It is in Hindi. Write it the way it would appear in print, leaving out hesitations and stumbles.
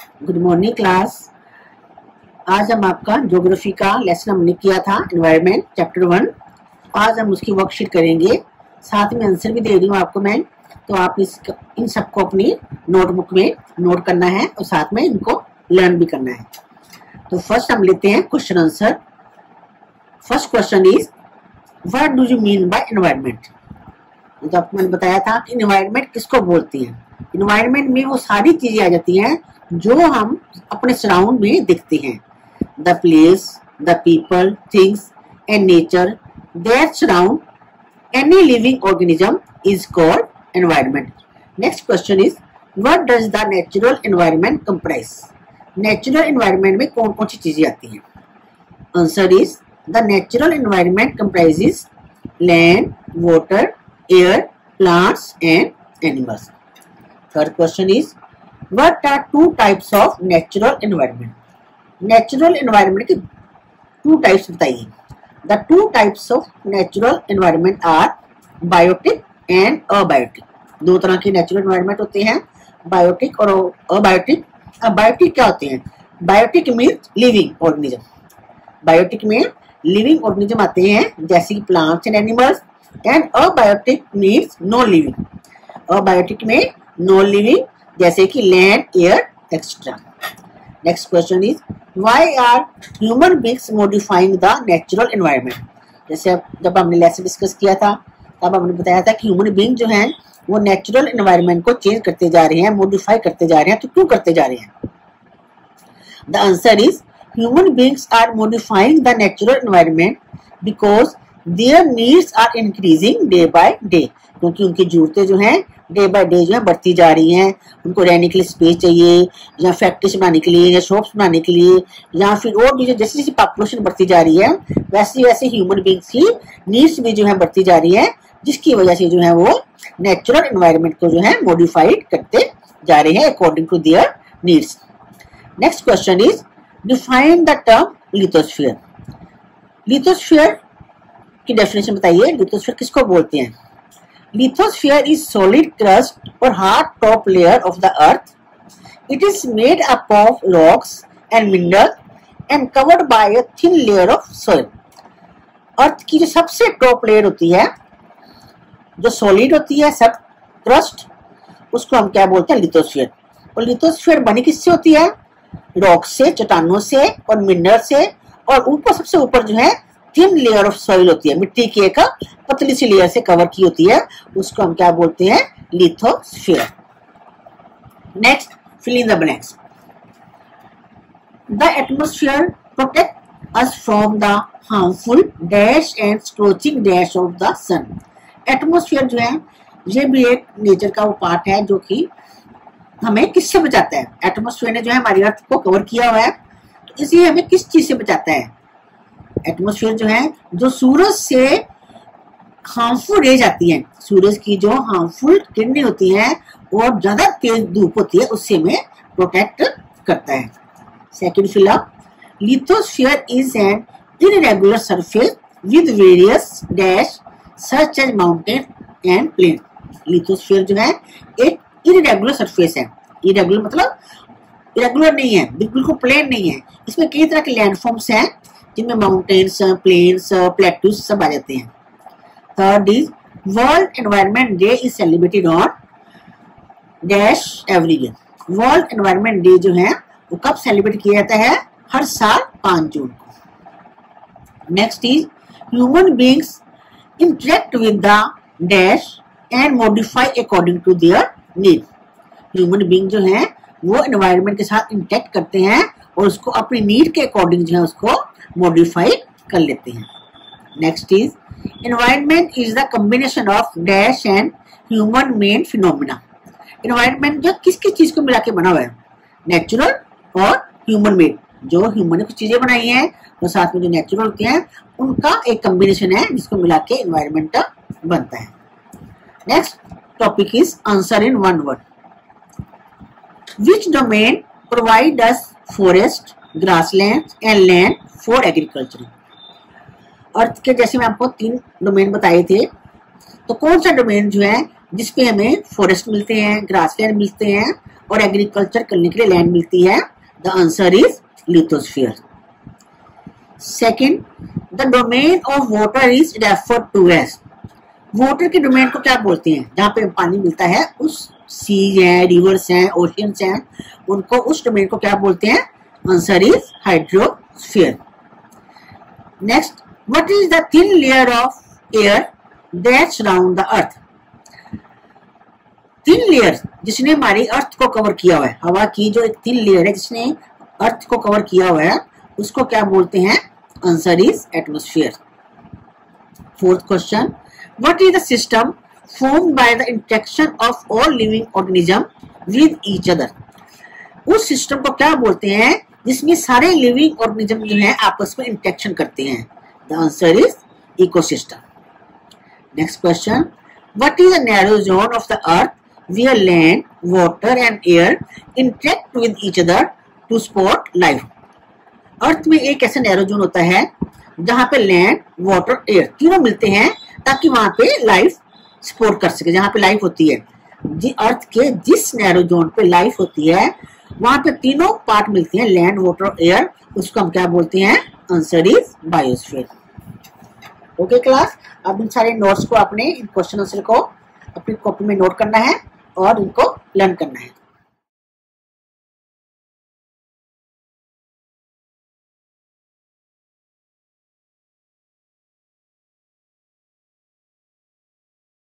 Good morning class. आज हम आपका ज्योग्राफी का लेसन हमने किया था एनवायरनमेंट चैप्टर 1। आज हम उसकी वर्कशीट करेंगे, साथ में आंसर भी दे रही हूँ आपको मैं। तो आप इन सबको अपनी नोटबुक में नोट करना है और साथ में इनको लर्न भी करना है। तो फर्स्ट हम लेते हैं question answer. First question is what do you mean by environment. तो आपको मैंने बताया था कि एनवायरनमेंट किसको बोलते हैं। एनवायरनमेंट में वो सारी चीजें आ जाती हैं जो हम अपने सराउंड में देखते हैं। The place, the people, things and nature that surround any living organism is called environment. Next question is what does the natural environment comprise. Natural environment में कौन कौन सी चीजें आती हैं। Answer is the natural environment comprises land, water, air, plants and animals. Third question is what are two types of natural environment? Natural environment के two types बताइए। The two types of natural environment are biotic and abiotic. दो तरह के natural environment होते हैं, biotic और abiotic। अब biotic क्या होते हैं? Biotic means living organism। Biotic में living organism आते हैं जैसे कि plants and animals। And abiotic means no living। abiotic में no living जैसे कि land, air, etc. Next question is why are human beings modifying the natural environment। जैसे जब हमने लेसन डिस्कस किया था तब हमने बताया था कि ह्यूमन बीइंग जो हैं वो नेचुरल एनवायरनमेंट को चेंज करते जा रहे हैं, मॉडिफाई करते जा रहे हैं। तो क्यों करते जा रहे हैं? The answer is human beings are modifying the natural environment because their needs are increasing day by day। क्योंकि उनकी जरूरतें जो हैं डे बाय डे जो है बढ़ती जा रही हैं। उनको रहने के लिए स्पेस चाहिए, या फैक्ट्रीज बनाने के लिए, या शॉप्स बनाने के लिए, या फिर और भी जैसे जैसे पॉपुलेशन बढ़ती जा रही है वैसे वैसे ह्यूमन बींग्स की नीड्स भी जो है बढ़ती जा रही है, जिसकी वजह से जो है वो नेचुरल एनवायरनमेंट को जो है मॉडिफाइड करते जा रहे हैं according to their needs. Next question is define the term lithosphere. Lithosphere की डेफिनेशन बताइए। लिथोस्फीयर किसको बोलते हैं? लिथोस्फीयर इज सॉलिड क्रस्ट और hard top layer of the earth. It is made up of rocks and minerals and covered by a thin layer of soil. Earth की जो सबसे टॉप लेयर होती है, जो सॉलिड होती है, सब क्रस्ट, उसको हम क्या बोलते हैं? लिथोस्फीयर। और लिथोस्फीयर बनी किससे होती है? रॉक से, चट्टानों से और मिनरल से, और ऊपर सबसे ऊपर जो है थिन लेयर ऑफ सॉइल होती है, मिट्टी की एक पतली सी लेयर से कवर की होती है, उसको हम क्या बोलते हैं? Lithosphere. Next, fill in the blanks. The atmosphere protect us from the harmful dash and scorching dash of the sun. Atmosphere जो है ये भी एक नेचर का वो पार्ट है जो कि हमें किससे बचाता है? एटमॉस्फेयर ने जो है हमारी अर्थ को कवर किया हुआ है, तो इसलिए हमें किस चीज से बचाता है? एटमॉस्फेयर जो है जो सूरज से हार्मफुल रेज आती है, सूरज की जो हार्मफुल किरणें होती हैं और ज्यादा तेज धूप होती है, उससे हमें प्रोटेक्ट करता है। Second fill up, lithosphere is an irregular surface with various dash such as mountain and plain. Lithosphere जो है एक इररेगुलर सरफेस है। इररेगुलर मतलब इरेगुलर नहीं है, बिल्कुल प्लेन नहीं है। इसमें कई तरह के लैंडफॉर्म्स हैं जिनमें माउंटेन्स, प्लेन्स, प्लेट्यूज सब आ जाते हैं। Third is world environment day is celebrated on dash every year. World environment day जो है वो कब सेलिब्रेट किया जाता है? हर साल 5 जून को। Next is human beings interact with the dash and modify according to their need. Human being जो है वो एनवायरनमेंट के साथ इंटरेक्ट करते हैं और उसको अपनी नीड के अकॉर्डिंग जो है उसको मॉडिफाई कर लेते हैं। Next is environment is the combination of dash and human made phenomena. Environment जो किस किस चीज को मिला के बना हुआ है? नेचुरल और ह्यूमन मेड। जो ह्यूमन ने कुछ चीजें बनाई हैं और साथ में जो नेचुरल होती हैं उनका एक कॉम्बिनेशन है जिसको मिला के एनवायरनमेंट बनता है। Next topic is answer in one word. Which domain provide us forest, grasslands and land for agriculture? Earth के जैसे मैं आपको 3 डोमेन बताए थे, तो कौन सा डोमेन जो है जिसपे हमें फॉरेस्ट मिलते हैं, ग्रासलैंड मिलते हैं और एग्रीकल्चर करने के लिए लैंड मिलती है। The answer is lithosphere. Second, the domain of water is referred to as. Water के डोमेन को क्या बोलते हैं? जहाँ पे पानी मिलता है, उस सी हैं, रिवर्स हैं, ओशियंस हैं, उनको उस डोमेन को क्या बोलते हैं? Answer is hydrosphere. Next, what is the thin layer of air that surround the earth. Thin layer जिसने हमारी अर्थ को कवर किया हुआ है, हवा की जो एक थिन लेयर है जिसने अर्थ को कवर किया हुआ है, उसको क्या बोलते हैं? Answer is atmosphere. Fourth question, what is the system formed by the interaction of all living organism with each other। उस सिस्टम को क्या बोलते हैं जिसमें सारे लिविंग ऑर्गेनिज्म जो है आपस में इंटरेक्शन करते हैं? The answer is ecosystem. Next question, what is the narrow zone of the earth where land, water and air interact with each other to support life। Earth में एक ऐसा नैरो जोन होता है जहां पे लैंड, वाटर, एयर तीनों मिलते हैं ताकि वहां पे लाइफ सपोर्ट कर सके। जहां पे लाइफ होती है, अर्थ के जिस नैरो जोन पे लाइफ होती है वहां पे तीनों पार्ट मिलते हैं, लैंड, वाटर, एयर, उसको हम क्या बोलते हैं? Answer is biosphere. Okay class, अब इन सारे नोट्स को आपने, इन क्वेश्चन आंसर को अपनी कॉपी में नोट करना है और इनको लर्न करना है।